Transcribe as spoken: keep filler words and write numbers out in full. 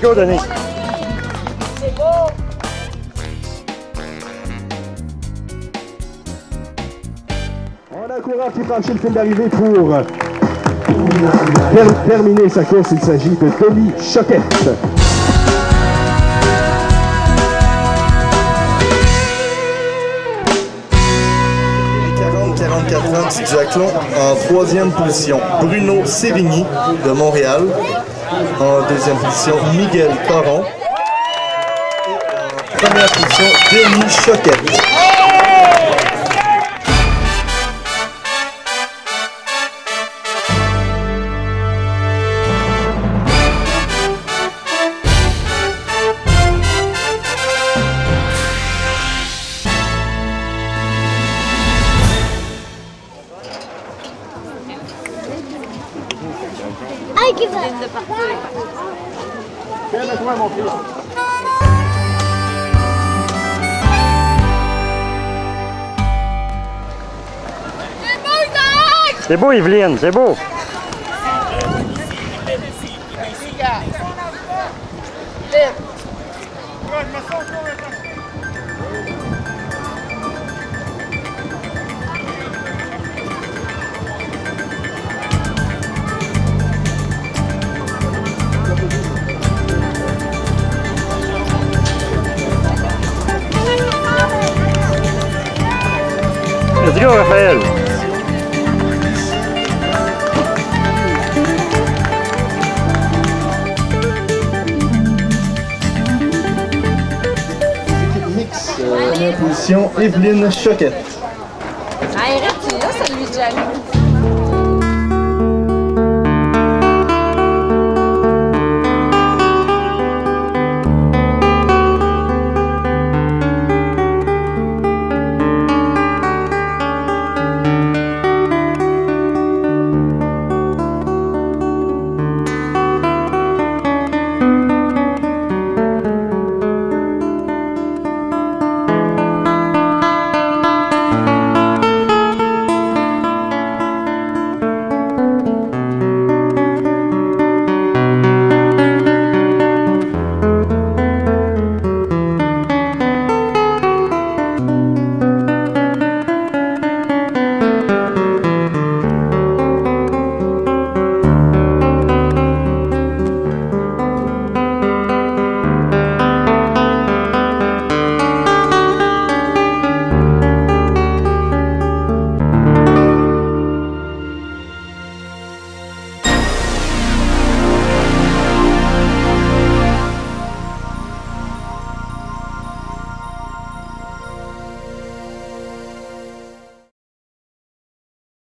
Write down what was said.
go, Denis. C'est beau. On a un coureur qui franchit le fil d'arrivée pour ter terminer sa course. Il s'agit de Denis Choquette. quarante quarante-quatre ans, petit duathlon, en troisième position, Bruno Sévigny de Montréal. En deuxième position, Miguel Caron. Et en première position, Denis Choquette. Aïe, qui va? Calme-toi, mon fils. C'est beau, Evelyne, c'est beau. Let's go, Raphaël. Mix, euh, première position, Evelyne Choquette.